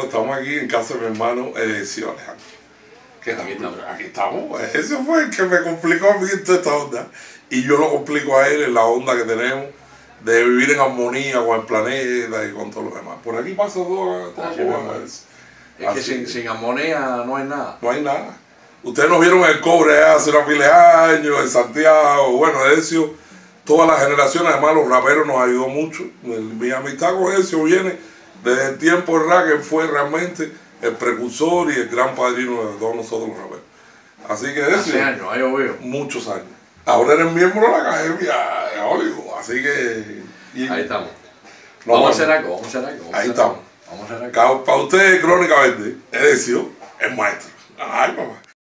estamos aquí en casa de mi hermano Edesio Alejandro. Aquí estamos. Ese fue el que me complicó a mí en toda esta onda. Y yo lo complico a él en la onda que tenemos de vivir en armonía con el planeta y con todo lo demás. Por aquí pasa todo. Es que sin armonía no hay nada. No hay nada. Ustedes nos vieron el cobre hace una pila de años en Santiago. Bueno, Edesio, todas las generaciones, además los raperos nos ayudó mucho. Mi amistad con Edesio viene desde el tiempo del rap, que él fue realmente el precursor y el gran padrino de todos nosotros los raperos. Así que Edesio, hace años, ahí lo veo. Muchos años. Ahora eres miembro de la Academia de Hollywood, así que... Ahí estamos. Vamos a hacer algo, Ahí estamos. Vamos a hacer algo. Para usted, Crónica Verde, Edesio es maestro. Ay, mamá.